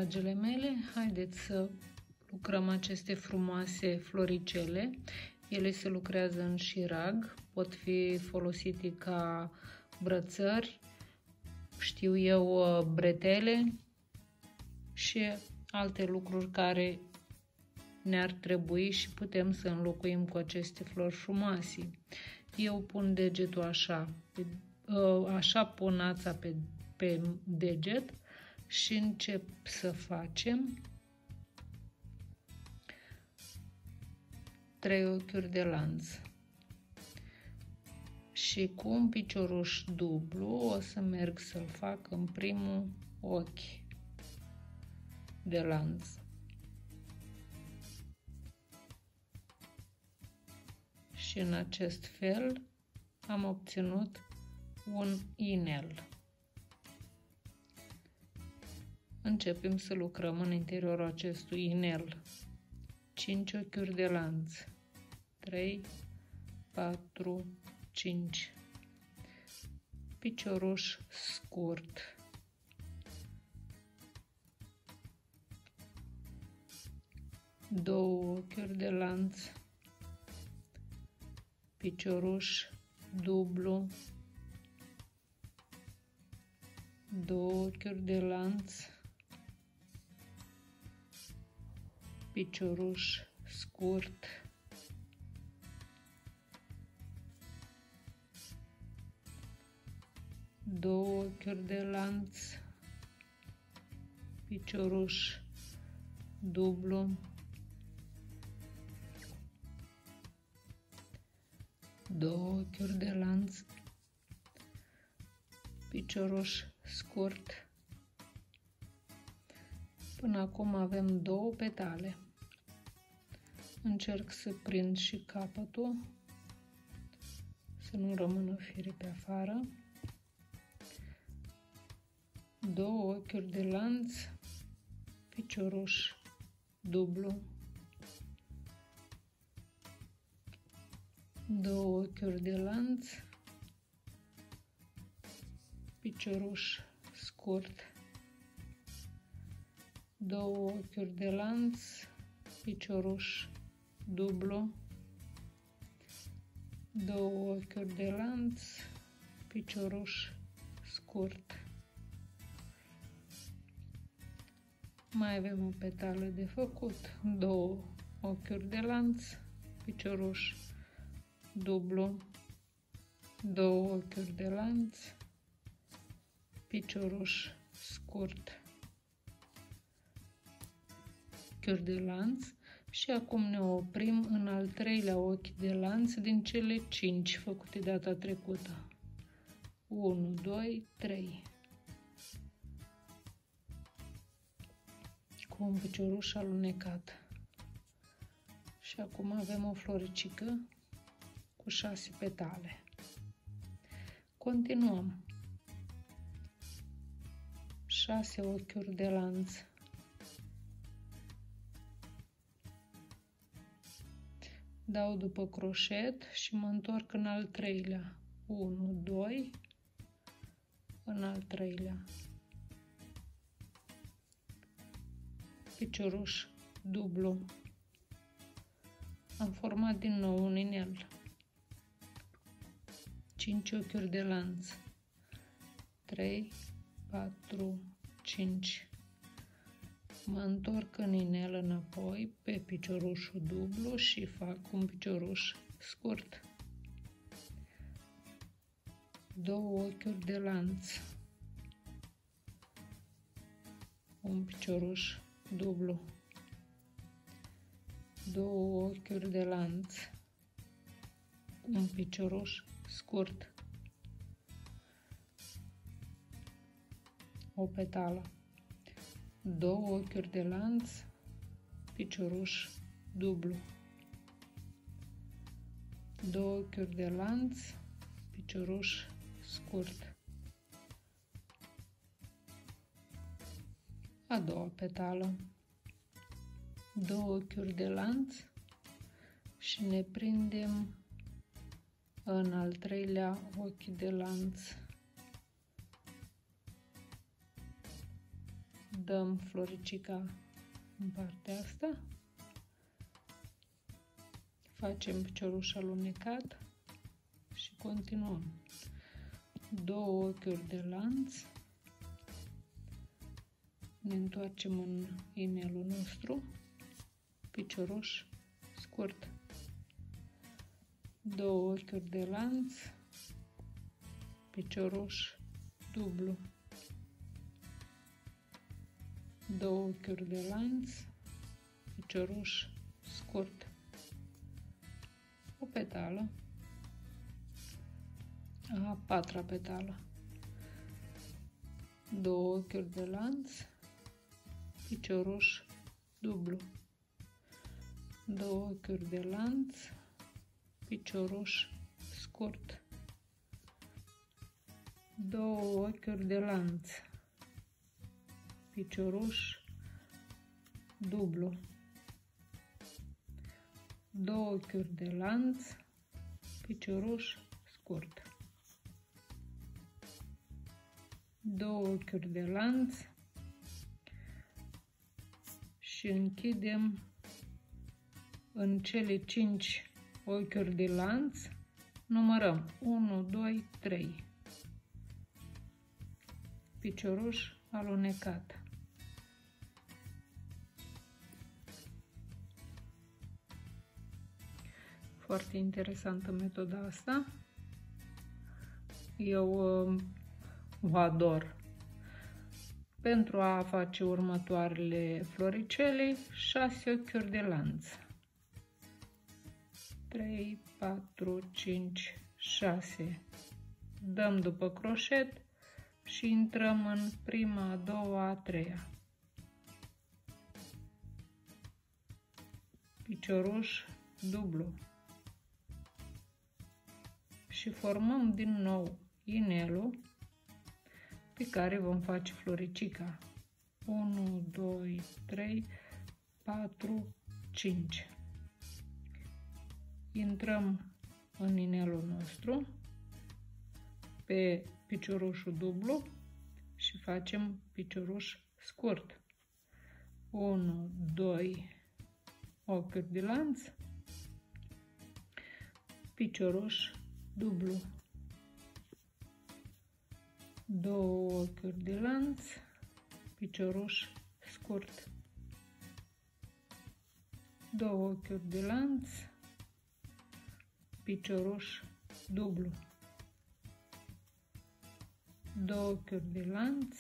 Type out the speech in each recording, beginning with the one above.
dragile mele, haideți să lucrăm aceste frumoase floricele. Ele se lucrează în șirag, pot fi folosite ca brățări, știu eu, bretele și alte lucruri care ne-ar trebui și putem să înlocuim cu aceste flori frumoase. Eu pun degetul așa, pun ața pe deget și încep să facem 3 ochiuri de lanț. Și cu un picioruș dublu o să merg să-l fac în primul ochi de lanț. Și în acest fel am obținut un inel. Începem să lucrăm în interiorul acestui inel. 5 ochiuri de lanț. 3, 4, 5. Picioruș scurt. Două ochiuri de lanț. Picioruș dublu. 2 ochiuri de lanț. Picioruș scurt. Două ochiuri de lanț. Picioruș dublu. 2 ochiuri de lanț. Picioruș scurt. Până acum avem 2 petale. Încerc să prind și capătul, să nu rămână fire pe afară. 2 ochiuri de lanț, picioruș dublu. 2 ochiuri de lanț, picioruș scurt. 2 ochiuri de lanț, picioruș dublu. 2 ochiuri de lanț, picioruș scurt. Mai avem o petală de făcut. 2 ochiuri de lanț, picioruș dublu. 2 ochiuri de lanț, picioruș scurt. Ochiuri de lanț. Și acum ne oprim în al 3-lea ochi de lanț din cele 5 făcute data trecută. 1, 2, 3. Cu un picioruș alunecat. Și acum avem o floricică cu 6 petale. Continuăm. 6 ochiuri de lanț. Dau după croșet și mă întorc în al 3-lea. 1, 2, în al 3-lea. Picioruș dublu. Am format din nou un inel. 5 ochiuri de lanț. 3, 4, 5. Mă întorc în inel înapoi pe piciorușul dublu și fac un picioruș scurt. 2 ochiuri de lanț. Un picioruș dublu. 2 ochiuri de lanț. Un picioruș scurt. O petală. 2 ochiuri de lanț, picioruș dublu. 2 ochiuri de lanț, picioruș scurt. A doua petală. 2 ochiuri de lanț și ne prindem în al 3-lea ochi de lanț. dăm floricica în partea asta, facem picioruș alunecat și continuăm. 2 ochiuri de lanț, ne întoarcem în inelul nostru, picioruș scurt, 2 ochiuri de lanț, picioruș dublu, 2 ochiuri de lanț, picioruș scurt, o petală, a patra petală, 2 ochiuri de lanț, picioruș dublu, 2 ochiuri de lanț, picioruș scurt, 2 ochiuri de lanț, picioruș dublu, 2 ochiuri de lanț, picioruș scurt, 2 ochiuri de lanț și închidem în cele 5 ochiuri de lanț, numărăm 1, 2, 3, picioruș alunecat. Foarte interesantă metoda asta. Eu o ador. Pentru a face următoarele floricele, 6 ochiuri de lanț. 3, 4, 5, 6. Dăm după croșet și intrăm în prima, a doua, a treia. Picioruș dublu. Și formăm din nou inelul pe care vom face floricica. 1, 2, 3, 4, 5. Intrăm în inelul nostru pe piciorușul dublu și facem picioruș scurt. 1, 2 ochiuri de lanț, picioruș dublu, 2 ochiuri de lanț, picioruș scurt, 2 ochiuri de lanț, picioruș dublu, 2 ochiuri de lanț,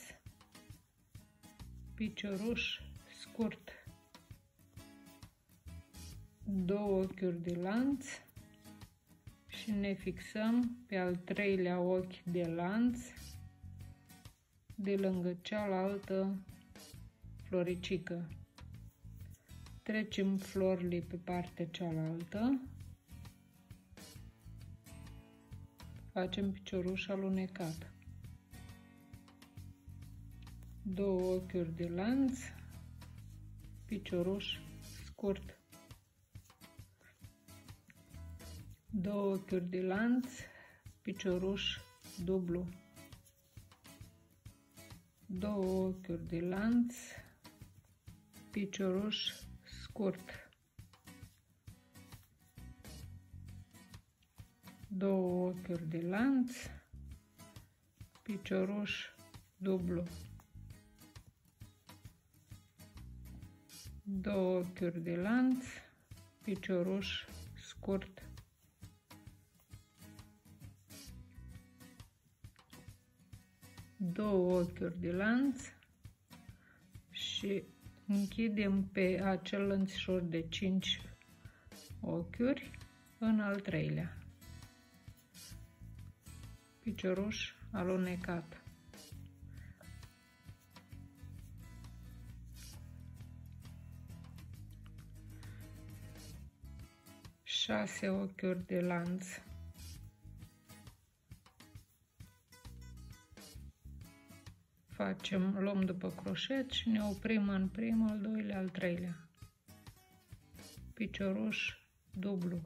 picioruș scurt, 2 ochiuri de lanț și ne fixăm pe al treilea ochi de lanț de lângă cealaltă floricică. Trecem florile pe partea cealaltă, facem picioruș alunecat, 2 ochiuri de lanț, picioruș scurt, 2 ochiuri de lanț, picioruș dublu, 2 ochiuri de lanț, picioruș scurt, 2 ochiuri de lanț, picioruș dublu, 2 ochiuri de lanț, picioruș scurt, 2 ochiuri de lanț și închidem pe acel lănțișor de 5 ochiuri în al treilea. Picioruș alunecat. Șase ochiuri de lanț. Luăm după croșet și ne oprim în primul, al doilea, al treilea. Picioruș dublu.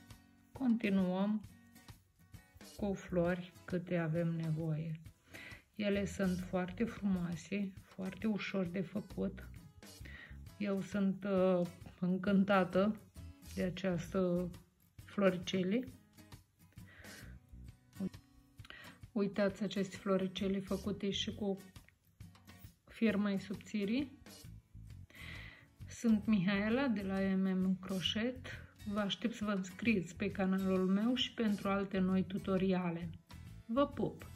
Continuăm cu flori câte avem nevoie. Ele sunt foarte frumoase, foarte ușor de făcut. Eu sunt încântată de această floricele. Uitați aceste floricele făcute și cu fier mai subțiri. Sunt Mihaela de la MM Crochet. Vă aștept să vă înscrieți pe canalul meu și pentru alte noi tutoriale. Vă pup!